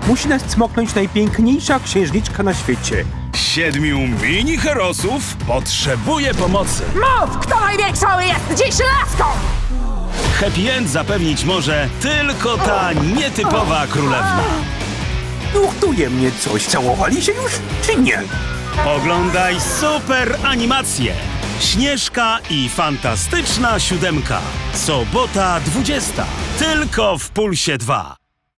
Musi nas cmoknąć najpiękniejsza księżniczka na świecie. 7 mini-herosów potrzebuje pomocy. Mów, kto największą jest dziś laską! Happy end zapewnić może tylko ta nietypowa królewna. Nurtuje mnie coś. Całowali się już, czy nie? Oglądaj super animację. Śnieżka i Fantastyczna Siódemka. Sobota 20. Tylko w Pulsie 2.